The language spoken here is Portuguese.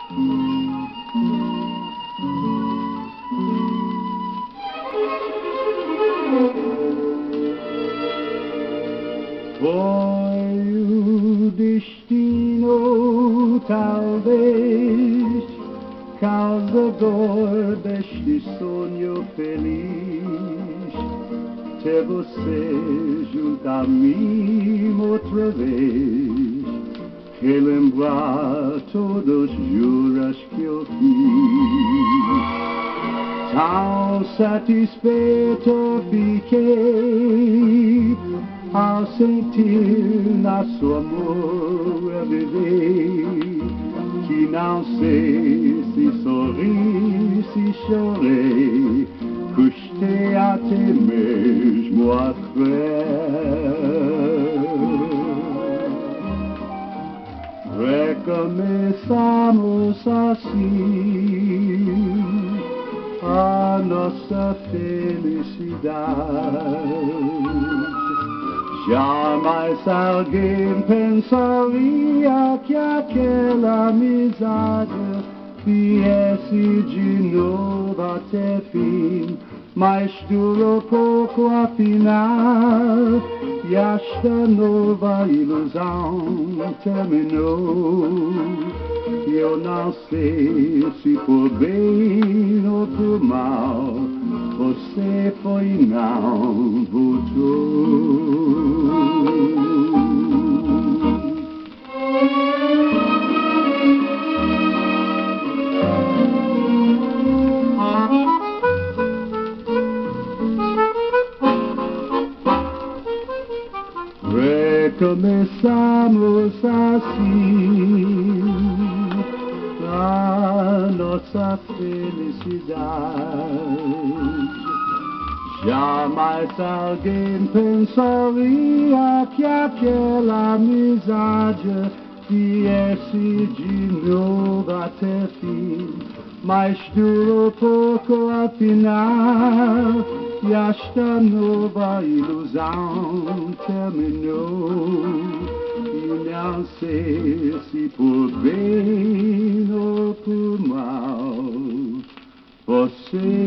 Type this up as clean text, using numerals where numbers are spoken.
Foi o destino, talvez, causador deste sonho feliz, ter você junto a mim outra vez, relembrar todos os juras que eu fiz. Tão satisfeito fiquei ao sentir nosso amor a viver, que não sei se sorri, se chorei, custei até mesmo a crer. Recomeçamos assim a nossa felicidade. Jamais alguém pensaria que aquela amizade viesse de novo até fim, mas durou pouco afinal, e esta nova ilusão terminou. Eu não sei se por bem ou por mal, você foi e não voltou. Recomeçamos assim a nossa felicidade. Jamais alguém pensaria que aquela amizade viesse de novo até fim, mas durou pouco afinal, e esta nova ilusão terminou. E não sei se por bem ou por mal, você